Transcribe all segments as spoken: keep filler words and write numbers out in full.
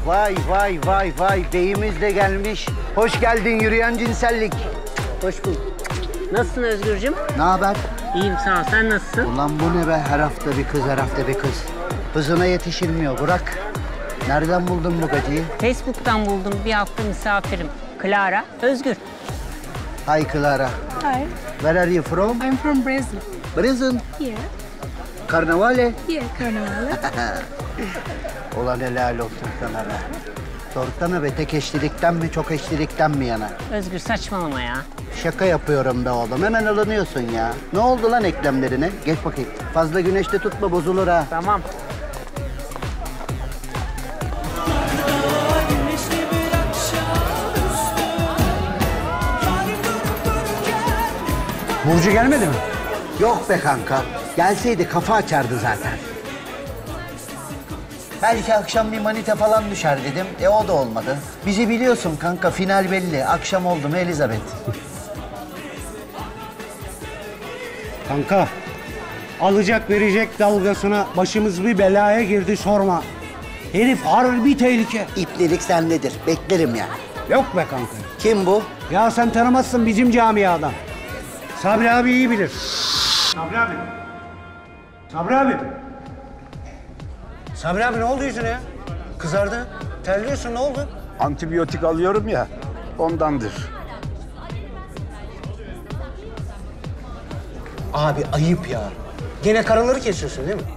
Vay vay vay vay, beyimiz de gelmiş. Hoş geldin yürüyen cinsellik. Hoş bulduk. Nasılsın Özgürcüğüm? Ne haber? İyiyim sağ ol, sen nasılsın? Ulan bu ne be, her hafta bir kız, her hafta bir kız. Hızına yetişilmiyor, bırak. Nereden buldun bu gacıyı? Facebook'tan buldum, bir hafta misafirim. Clara, Özgür. Hi Clara. Hi, Where are you from? I'm from Brazil. Brazil. Yeah, Karnavale. yeah, Carnaval. Ulan helal olsun sana be. Sorsana be, tek eşlilikten mi, çok eşlilikten mi yana? Özgür saçmalama ya. Şaka yapıyorum be oğlum, hemen alınıyorsun ya. Ne oldu lan eklemlerine? Geç bakayım. Fazla güneşte tutma, bozulur ha. Tamam. Burcu gelmedi mi? Yok be kanka. Gelseydi kafa açardı zaten. Belki akşam bir manita falan düşer dedim. E o da olmadı. Bizi biliyorsun kanka, final belli. Akşam oldu mu Elizabeth? Kanka, alacak verecek dalgasına başımız bir belaya girdi sorma. Herif harbi tehlike. İplelik sendedir. Beklerim ya. Yok be kanka. Kim bu? Ya sen tanımazsın bizim camiadan. Sabri abi iyi bilir. Sabri abi. Sabri abi. Sabri abi ne oldu yüzüne ya? Kızardı. Terliyorsun, ne oldu? Antibiyotik alıyorum ya, ondandır. Abi ayıp ya. Gene karaları kesiyorsun değil mi?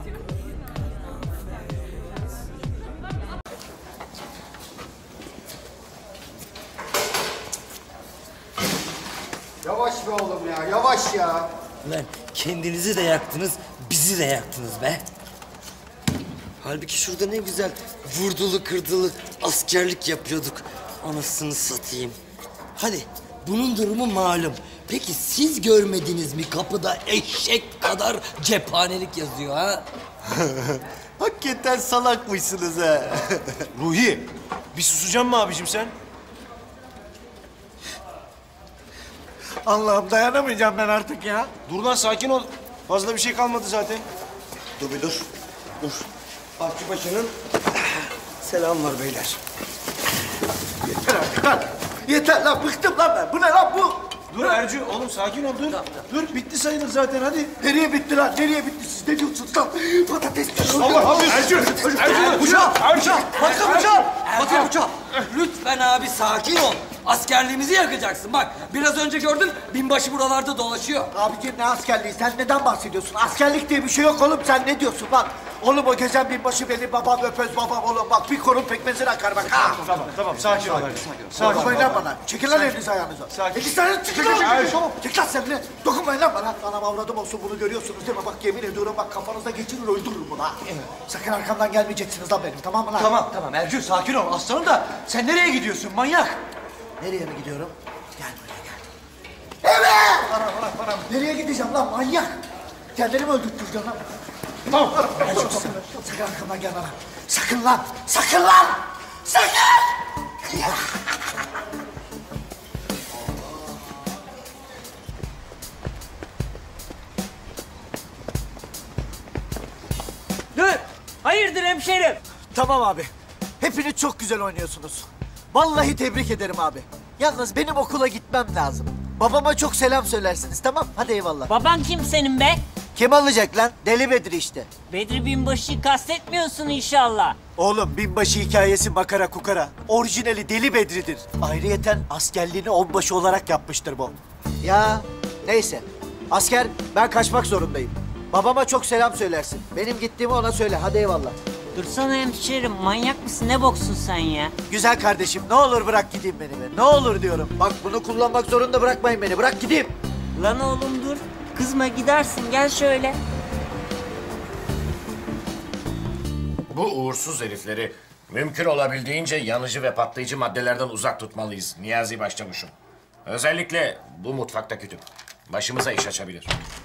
Yavaş be oğlum ya, yavaş ya. Lan kendinizi de yaktınız, bizi de yaktınız be. Halbuki şurada ne güzel vurdulu kırdılı askerlik yapıyorduk. Anasını satayım. Hadi bunun durumu malum. Peki siz görmediniz mi kapıda eşek kadar cephanelik yazıyor ha? Hakikaten salakmışsınız ha. Ruhi, bir susacak mı abicim sen? Allah'ım dayanamayacağım ben artık ya. Dur lan sakin ol. Fazla bir şey kalmadı zaten. Dur bir dur. Dur. Akçıbaşı'nın selam var beyler. Yeter artık lan. Yeter lan, bıktım lan ben. Bu ne lan bu? Dur Ercü, oğlum sakin ol dur. Dur, bitti sayılır zaten hadi. Nereye bitti lan? Nereye bitti? Siz ne diyorsunuz lan? Patates diyorsunuz. Allah Allah. Ercü, Ercü. Bıçak, bıçak, bakın bıçak. Bakın bıçak. Lütfen abi sakin ol. Askerliğimizi yakacaksın. Bak biraz önce gördün binbaşı buralarda dolaşıyor. Abiciğim ne askerliği? Sen neden bahsediyorsun? Askerlik diye bir şey yok oğlum. Sen ne diyorsun lan? Oğlum o gezen binbaşı benim babam, öpöz babam oğlum. Bak bir korun pekmezine akar bak ha. Tamam, tamam, sakin ol. Sakin ol. Dokunmayın lan bana. Çekil lan elinizi ayağınıza. Sakin. İki tane çıkın lan. Çek lan sen de. Dokunmayın lan bana. Anam avradım olsun, bunu görüyorsunuz değil mi? Bak yemin ediyorum bak kafanızda geçirir öldürürüm bunu ha. Sakın arkamdan gelmeyeceksiniz lan benim, tamam mı lan? Tamam tamam Ercü sakin ol aslanım da sen nereye gidiyorsun manyak? Nereye mi gidiyorum? Gel buraya gel. Evet! Bana bana bana. Nereye gideceğim lan manyak? Kendini öldürteceğim lan. Tamam. Gel çok sakın. Sakın arkamdan gel bana. Sakın lan. Sakın lan. Sakın. Dur. Hayırdır hemşerim? Tamam abi. Hepiniz çok güzel oynuyorsunuz. Vallahi tebrik ederim abi. Yalnız benim okula gitmem lazım. Babama çok selam söylersiniz, tamam? Hadi eyvallah. Baban kim senin be? Kim alacak lan? Deli Bedri işte. Bedri Binbaşı'yı kastetmiyorsun inşallah. Oğlum binbaşı hikayesi makara kukara. Orijinali Deli Bedri'dir. Ayrıyeten askerliğini onbaşı olarak yapmıştır bu. Ya neyse. Asker, ben kaçmak zorundayım. Babama çok selam söylersin. Benim gittiğimi ona söyle. Hadi eyvallah. Dursana hemşerim, manyak mısın? Ne boksun sen ya? Güzel kardeşim, ne olur bırak gideyim beni be. Ne olur diyorum. Bak bunu kullanmak zorunda bırakmayın beni. Bırak gideyim. Lan oğlum dur. Kızma gidersin, gel şöyle. Bu uğursuz herifleri mümkün olabildiğince yanıcı ve patlayıcı maddelerden uzak tutmalıyız Niyazi Başçavuşum. Özellikle bu mutfakta kütük. Başımıza iş açabilir.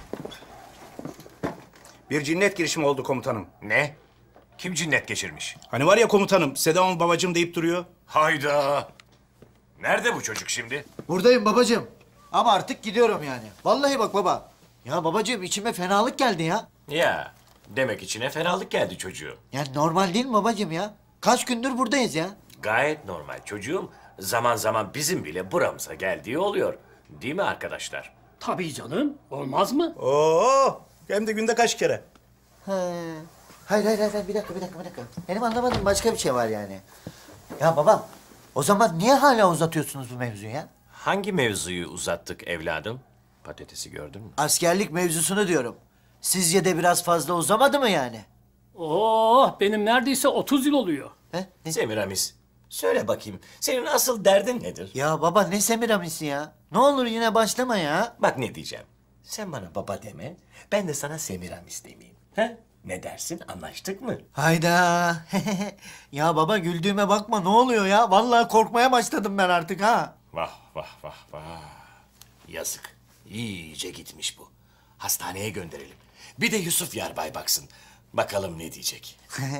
Bir cinnet girişimi oldu komutanım. Ne? Kim cinnet geçirmiş? Hani var ya komutanım, Sedam'ın babacığım deyip duruyor. Hayda! Nerede bu çocuk şimdi? Buradayım babacığım. Ama artık gidiyorum yani. Vallahi bak baba. Ya babacığım içime fenalık geldi ya. Ya, demek içine fenalık geldi çocuğu. Yani normal değil mi babacığım ya? Kaç gündür buradayız ya. Gayet normal çocuğum. Zaman zaman bizim bile buramıza geldiği oluyor. Değil mi arkadaşlar? Tabii canım. Olmaz mı? Oo, hem de günde kaç kere? He. Hayır hayır hayır bir dakika bir dakika bir dakika. Benim anlamadığım başka bir şey var yani. Ya babam o zaman niye hala uzatıyorsunuz bu mevzuyu ya? Hangi mevzuyu uzattık evladım? Patatesi gördün mü? Askerlik mevzusunu diyorum. Sizce de biraz fazla uzamadı mı yani? Oh, benim neredeyse otuz yıl oluyor. He? Semiramis, söyle bakayım. Senin asıl derdin nedir? Ya baba ne Semiramisi ya? Ne olur yine başlama ya. Bak ne diyeceğim. Sen bana baba deme, ben de sana Semiramis demeyeyim. He? Ne dersin, anlaştık mı? Hayda. Ya baba güldüğüme bakma ne oluyor ya? Vallahi korkmaya başladım ben artık ha. Vah vah vah vah. Yazık. İyice gitmiş bu. Hastaneye gönderelim. Bir de Yusuf Yarbay baksın. Bakalım ne diyecek.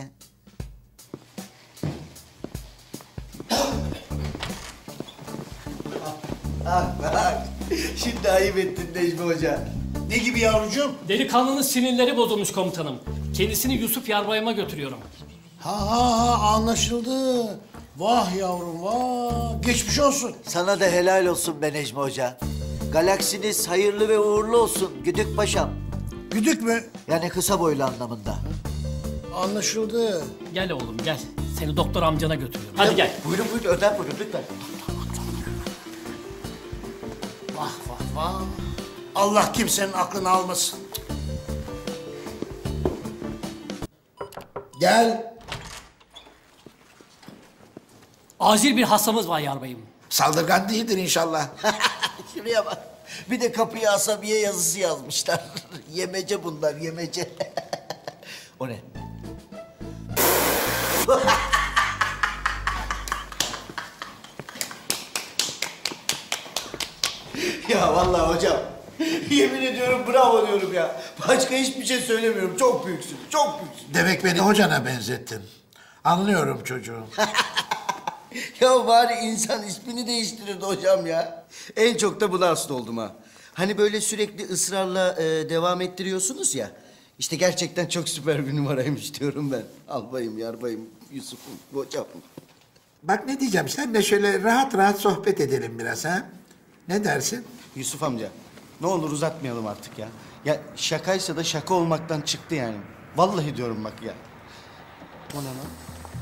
Şimdi ayıp ettin Necmi Hoca. Ne gibi yavrucuğum? Delikanlının sinirleri bozulmuş komutanım. Kendisini Yusuf Yarbay'ıma götürüyorum. Ha ha ha anlaşıldı. Vah yavrum vah. Geçmiş olsun. Sana da helal olsun be Necmi Hoca. Galaksiniz hayırlı ve uğurlu olsun Güdük Paşam. Güdük mü? Yani kısa boylu anlamında. Anlaşıldı. Gel oğlum gel. Seni doktor amcana götürüyorum. Hadi gel. Buyurun buyurun önden buyurun lütfen. Vah vah vah. Allah kimsenin aklını almasın. Gel. Acil bir hastamız var yarbayım. Saldırgan değildir inşallah. Şuraya bak. Bir de kapıya asabiye yazısı yazmışlar. Yemece bunlar yemece. O ne? Ya vallahi hocam. Yemin ediyorum bravo diyorum ya. Başka hiçbir şey söylemiyorum. Çok büyüksün. Çok büyüksün. Demek beni hocana benzettin. Anlıyorum çocuğum. Ya bari insan ismini değiştirirdi hocam ya. En çok da buna hasta oldum ha. Hani böyle sürekli ısrarla e, devam ettiriyorsunuz ya. İşte gerçekten çok süper bir numaraymış diyorum ben. Albayım, yarbayım, Yusuf'um, hocam. Bak ne diyeceğim, sen de şöyle rahat rahat sohbet edelim biraz ha. Ne dersin? Yusuf amca, ne olur uzatmayalım artık ya. Ya şakaysa da şaka olmaktan çıktı yani. Vallahi diyorum bak ya. O ne lan?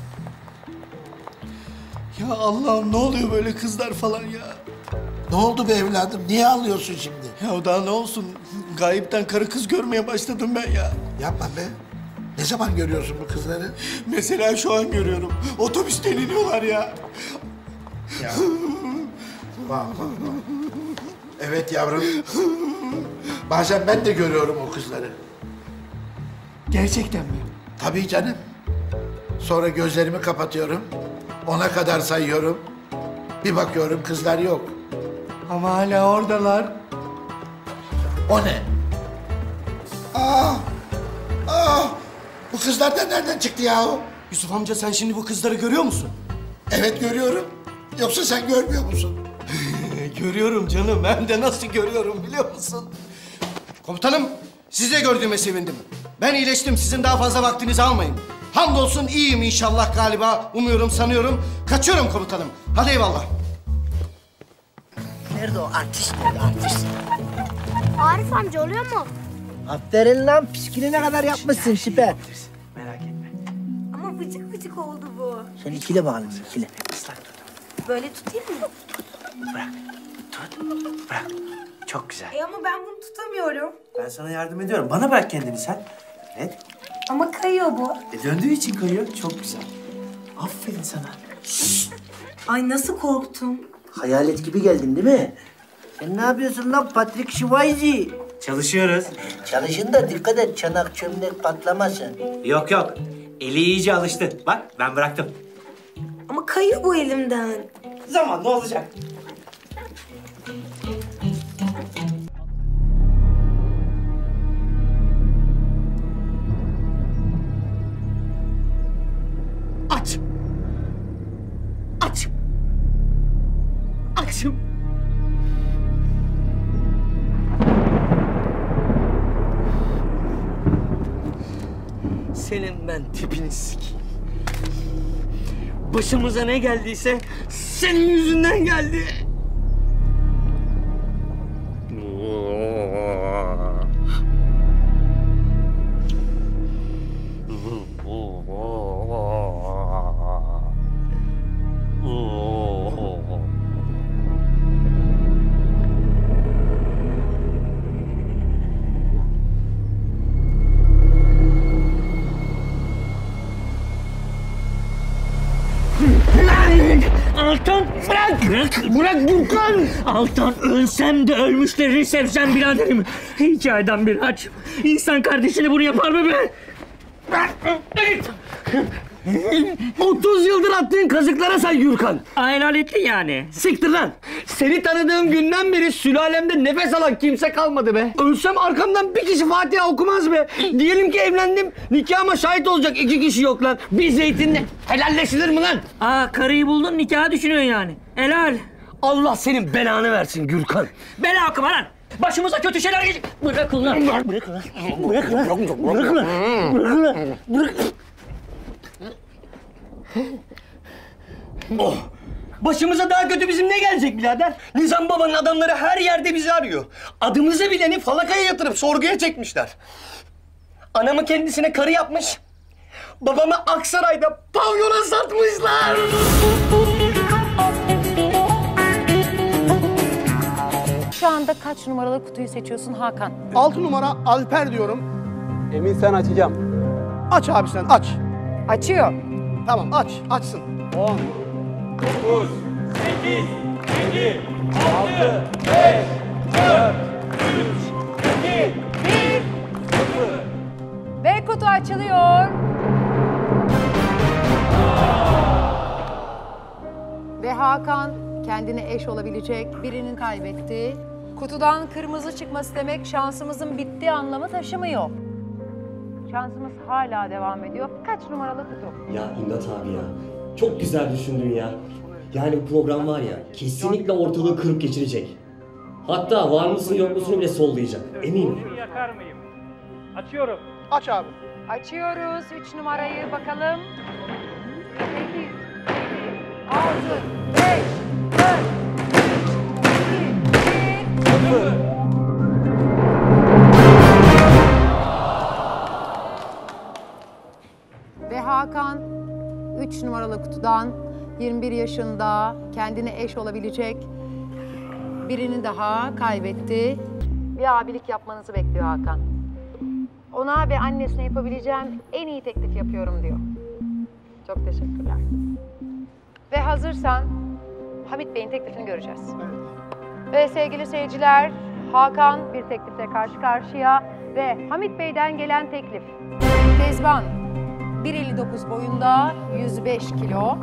Ya Allah'ım ne oluyor böyle kızlar falan ya? Ne oldu be evladım, niye ağlıyorsun şimdi? Ya daha ne olsun? Gayipten karı kız görmeye başladım ben ya. Yapma be. Ne zaman görüyorsun bu kızları? Mesela şu an görüyorum. Otobüsten iniyorlar ya. Ya. Bak bak bak. Evet yavrum. Bazen ben de görüyorum o kızları. Gerçekten mi? Tabii canım. Sonra gözlerimi kapatıyorum. Ona kadar sayıyorum. Bir bakıyorum kızlar yok. Ama hala oradalar. O ne? Aa! Aa! Bu kızlar da nereden çıktı yahu? Yusuf amca sen şimdi bu kızları görüyor musun? Evet görüyorum. Yoksa sen görmüyor musun? Görüyorum canım. Hem de nasıl görüyorum biliyor musun? Komutanım, sizi de gördüğüme sevindim. Ben iyileştim. Sizin daha fazla vaktinizi almayın. Hamdolsun iyiyim inşallah galiba. Umuyorum, sanıyorum. Kaçıyorum komutanım. Hadi eyvallah. Nerede o artist nerede artist? Arif amca oluyor mu? Aferin lan piskini ne kadar yapmışsın süper. Merak etme. Ama vıcık vıcık oldu bu. Sen ikile bakalım ikile. Böyle tutayım mı? Bırak. Tut. Bırak. Çok güzel. E ama ben bunu tutamıyorum. Ben sana yardım ediyorum. Bana bırak kendini sen. Evet. Ama kayıyor bu. E döndüğü için kayıyor. Çok güzel. Aferin sana. Ay nasıl korktum. Hayalet gibi geldin değil mi? Sen ne yapıyorsun lan Patrick Swayze? Çalışıyoruz. Çalışın da dikkat et çanak çömlek patlamasın. Yok yok. Eli iyice alıştı. Bak ben bıraktım. Ama kayıyor bu elimden. Zaman ne olacak? Aç. Aç. Açım. Senin ben tipini sikeyim. Başımıza ne geldiyse senin yüzünden geldi. Altan bırak! Bırak, bırak Gürkan! Altan ölsem de ölmüşlerini sevsem biraderim. Hikayeden bir aç. İnsan kardeşine bunu yapar mı be? otuz yıldır attığın kazıklara say Gürkan. Hayal yani. Siktir lan! Seni tanıdığım günden beri sülalemde nefes alan kimse kalmadı be. Ölsem arkamdan bir kişi Fatiha okumaz be. Diyelim ki evlendim, nikahıma şahit olacak iki kişi yok lan. Bir zeytinle helalleşilir mi lan? Aa, karıyı buldun, nikahı düşünüyorsun yani. Helal. Allah senin belanı versin Gürkan. Bela okuma lan. Başımıza kötü şeyler gelecek. Bırakın lan. Bırakın lan. Bırakın lan. Bırakın lan. Bırakın lan. Bırakın. Oh! Başımıza daha kötü bizim ne gelecek birader? Nizam babanın adamları her yerde bizi arıyor. Adımızı bileni falakaya yatırıp sorguya çekmişler. Anamı kendisine karı yapmış. Babamı Aksaray'da pavyona satmışlar. Şu anda kaç numaralı kutuyu seçiyorsun Hakan? Altı numara Alper diyorum. Emin sen açacağım. Aç abi sen aç. Açıyor. Tamam aç açsın. On, dokuz, sekiz, yedi, altı, beş, dört, üç, iki, bir, sıfır. Ve kutu açılıyor. Ve Hakan kendine eş olabilecek birinin kaybetti. Kutudan kırmızı çıkması demek şansımızın bittiği anlamı taşımıyor. Şansımız hala devam ediyor. Kaç numaralı kutu? Ya İmdat abi ya. Çok güzel düşündün ya. Yani bu program var ya kesinlikle ortalığı kırıp geçirecek. Hatta var mısın yok musun bile sollayacak. Eminim. Yakar mıyım? Açıyorum. Aç abi. Açıyoruz. Üç numarayı bakalım. Sekiz, yedi, altı, beş, dört, üç, iki, bir. Ve Hakan üç numaralı kutudan yirmi bir yaşında kendine eş olabilecek birini daha kaybetti. Bir abilik yapmanızı bekliyor Hakan. Ona ve annesine yapabileceğim en iyi teklif yapıyorum diyor. Çok teşekkürler. Ve hazırsan Hamit Bey'in teklifini göreceğiz. Ve sevgili seyirciler, Hakan bir teklifle karşı karşıya ve Hamit Bey'den gelen teklif. Kezban, bir elli dokuz boyunda, yüz beş kilo.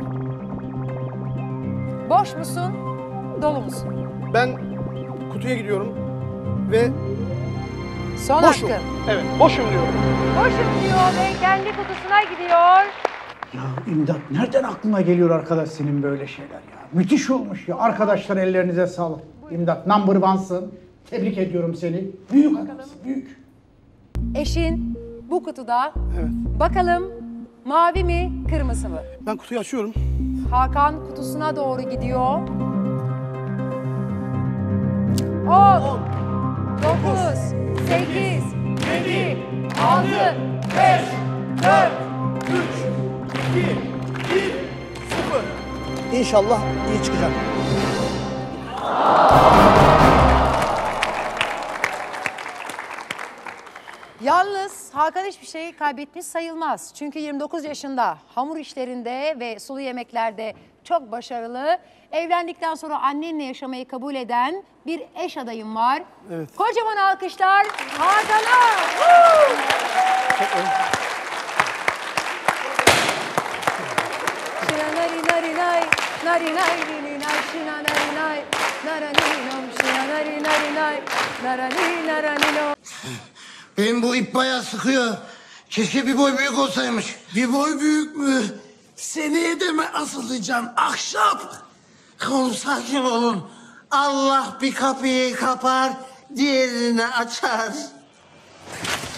Boş musun, dolu musun? Ben kutuya gidiyorum ve Son boşum. hakkın. Evet, boşum diyorum. Boşum diyor ve kendi kutusuna gidiyor. Ya İmdat nereden aklına geliyor arkadaş senin böyle şeyler ya? Müthiş olmuş ya. Arkadaşlar ellerinize sağlık. İmdat number one'sın. Tebrik ediyorum seni. Büyük adamsın, büyük. Eşin bu kutuda. Evet. Bakalım mavi mi, kırmızı mı? Ben kutuyu açıyorum. Hakan kutusuna doğru gidiyor. On, dokuz, sekiz, yedi, altı, beş, dört, üç, iki, bir, sıfır. İnşallah iyi çıkacak. Yalnız Hakan hiçbir şey kaybetmiş sayılmaz. Çünkü yirmi dokuz yaşında hamur işlerinde ve sulu yemeklerde çok başarılı. Evlendikten sonra annenle yaşamayı kabul eden bir eş adayım var. Evet. Kocaman alkışlar Hakan'a. Benim bu ip bayağı sıkıyor. Keşke bir boy büyük olsaymış. Bir boy büyük mü? Seneye de mi asılacağım ahşap? Oğlum sakin olun. Allah bir kapıyı kapar, diğerini açar.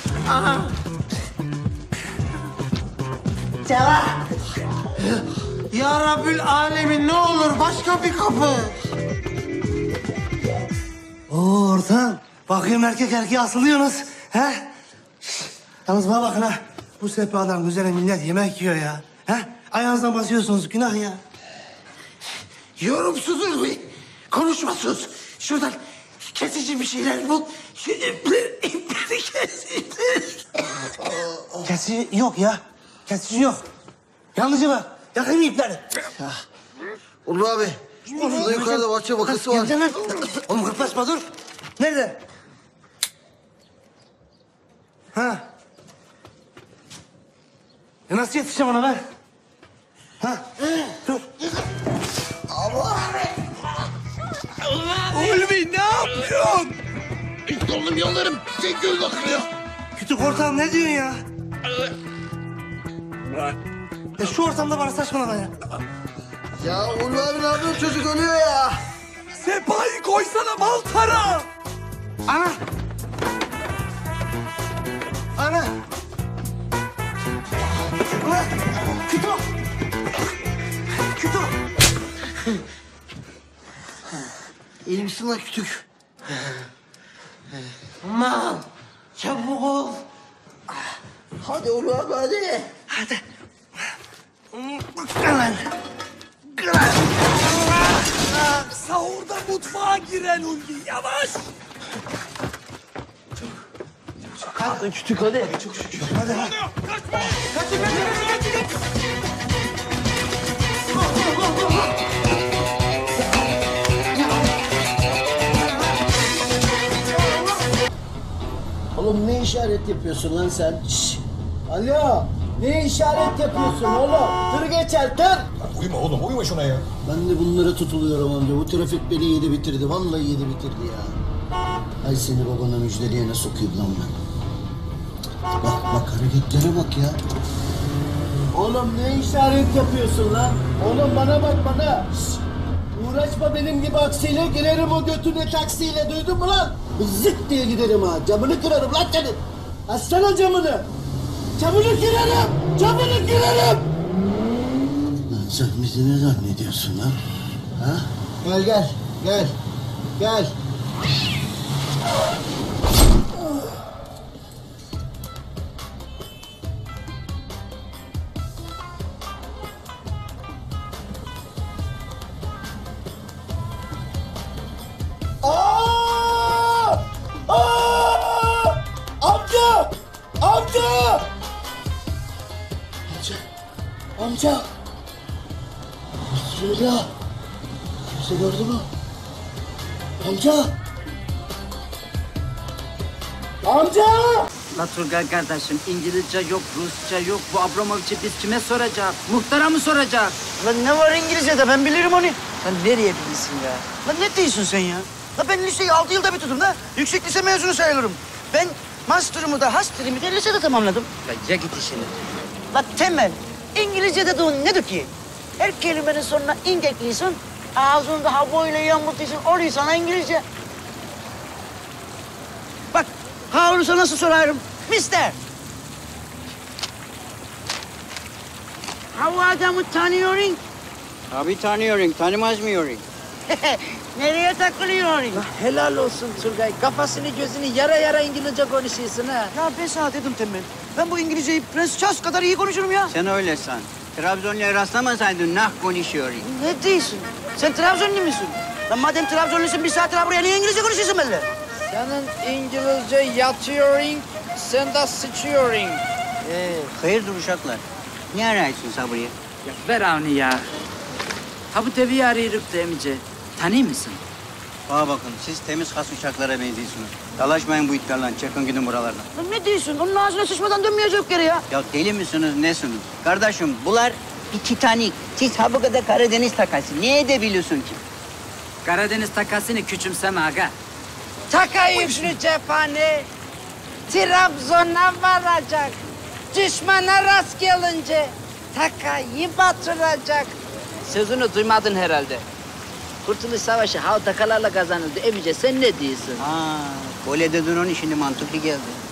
Aha. Cevap. Ya Rabbül Alemin ne olur başka bir kapı. Oo ortam. Bakıyorum erkek erkeğe asılıyorsunuz. He? Şişt, yalnız bana bakın ha. Bu sehpadan üzerine millet yemek yiyor ya. He? Ayağınızdan basıyorsunuz günah ya. Yorumsuzuz bu. Konuşmasız. Şuradan kesici bir şeyler bul. Şu ipleri, ipleri kesici. Kesici yok ya. Kesici yok. Yalnızca bak. Yakayım ipleri. Ulu abi. Şurada yukarıda bahçe bakısı var. Gel lan. Oğlum kırplaşma dur. Nerede? Ha. E nasıl yetişeceğim ona ben? Ha. Dur. Allah. Ulvi ne yapıyorsun? İlk oğlum yollarım. Tek göz akıyor. Kütük ortağım ne diyorsun ya? Ya şu ortamda bana saçmalama ya. Ya Ulu abi ne yapıyorsun? Çocuk ölüyor ya. Sehpayı koysana maltara. Ana. Ana. Ulan. Kütük. Kütük. İyi misin lan kütük? Aman. Çabuk ol. Hadi Ulu abi hadi. Hadi. Gel lan. Gel lan. Sahurda mutfağa giren Ulvi yavaş. Hadi kütük hadi. Çok şükür. Hadi hadi. Kaçın kaçın kaçın kaçın. Oğlum ne işaret yapıyorsun lan sen? Şşş. Alo. Ne işaret yapıyorsun oğlum? Tır geçer tır. Uyuma oğlum uyuma şuna ya. Ben de bunlara tutuluyorum amca. Bu trafik beni yedi bitirdi. Vallahi yedi bitirdi ya. Ay seni babana müjdeleyene sokayım lan ben. Bak bak hareketlere bak ya. Oğlum ne işaret yapıyorsun lan? Oğlum bana bak bana. Şşş. Uğraşma benim gibi aksiyle girerim o götüne taksiyle duydun mu lan? Zık diye giderim ha. Camını kırarım lan senin. Açsana camını. Camını kırarım. Camını kırarım. Lan sen bizi ne zannediyorsun lan? Ha? Gel gel. Gel. Gel. Aa! Aa! Amca! Amca! Amca! Amca! Bismillah! Kimse gördü mü? Amca! Amca! La Turgay kardeşim, İngilizce yok, Rusça yok. Bu Abramovich'i biz kime soracak? Muhtara mı soracak? Lan ne var İngilizce'de ben bilirim onu. Sen nereye bilirsin ya? Lan ne diyorsun sen ya? Lan ben liseyi altı yılda bitirdim da. Yüksek lise mezunu sayılırım. Ben master'ımı da haster'ımı da lisede tamamladım. Ya, ya git işine. Lan Temel, İngilizce dediğin nedir ki? Her kelimenin sonuna ing ekliyorsun. Ağzında ha böyle yamultuyorsun. Oluyor sana İngilizce. Bak, ha olursa nasıl sorarım? Mister. Ha o adamı tanıyorsun. Abi tanıyorum, tanımaz mıyorum? Nereye takılıyorsun? Helal olsun Turgay. Kafasını gözünü yara yara İngilizce konuşuyorsun ha. Ya ben sana dedim Temel. Ben bu İngilizceyi Prens Charles kadar iyi konuşurum ya. Sen öyle san. Trabzonlu'ya rastlamasaydın nah konuşuyorum. Ne diyorsun? Sen Trabzonlu musun? Lan madem Trabzonlusun bir saattir buraya niye İngilizce konuşuyorsun benimle? Senin İngilizce yatıyorsun, sen de sıçıyorsun. Ee, hayırdır uşaklar? Ne arıyorsun Sabriye? Ya ver onu ya. Ha bu teviyi arıyoruz demice. Tanıyor musun? Bana bakın, siz temiz has uçaklara benziyorsunuz. Dalaşmayın bu itlerle, çekin gidin buralardan. Lan ne diyorsun? Onun ağzına sıçmadan dönmeyecek geri ya. Ya deli misiniz, nesiniz? Kardeşim, bunlar bir Titanic. Siz ha bu kadar Karadeniz takası. Ne edebiliyorsun ki? Karadeniz takasını küçümseme aga. Takayım şu cephane. Trabzon'a varacak. Düşmana rast gelince takayı batıracak. Sözünü duymadın herhalde. Kurtuluş Savaşı ha o takalarla kazanıldı. Emice sen ne diyorsun? Ha, böyle dedin onun şimdi mantıklı geldi.